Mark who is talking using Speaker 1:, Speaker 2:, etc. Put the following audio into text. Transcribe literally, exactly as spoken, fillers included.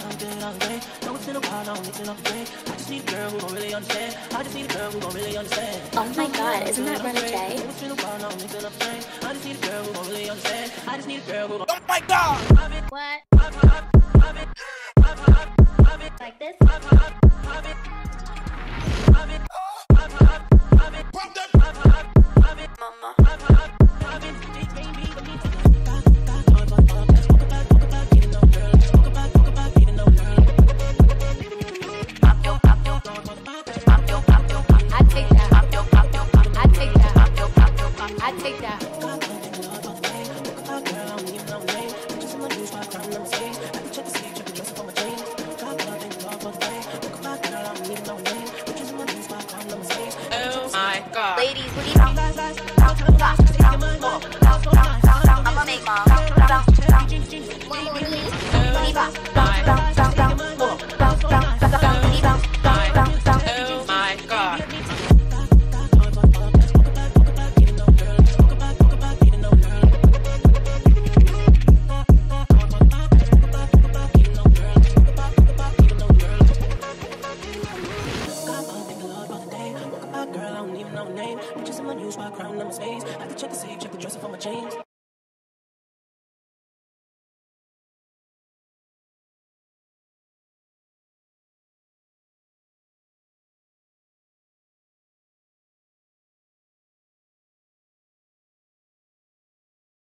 Speaker 1: Oh my god, isn't that Run J?
Speaker 2: Oh my god!
Speaker 3: What? Like this?
Speaker 1: I take that.
Speaker 2: Oh my god.
Speaker 3: Ladies, what do you think? I'ma make mom.
Speaker 2: Oh my god.
Speaker 4: Girl, I don't even know her name. Just in my new spot, crown number space. I can check the safe, check the dresser for my chains.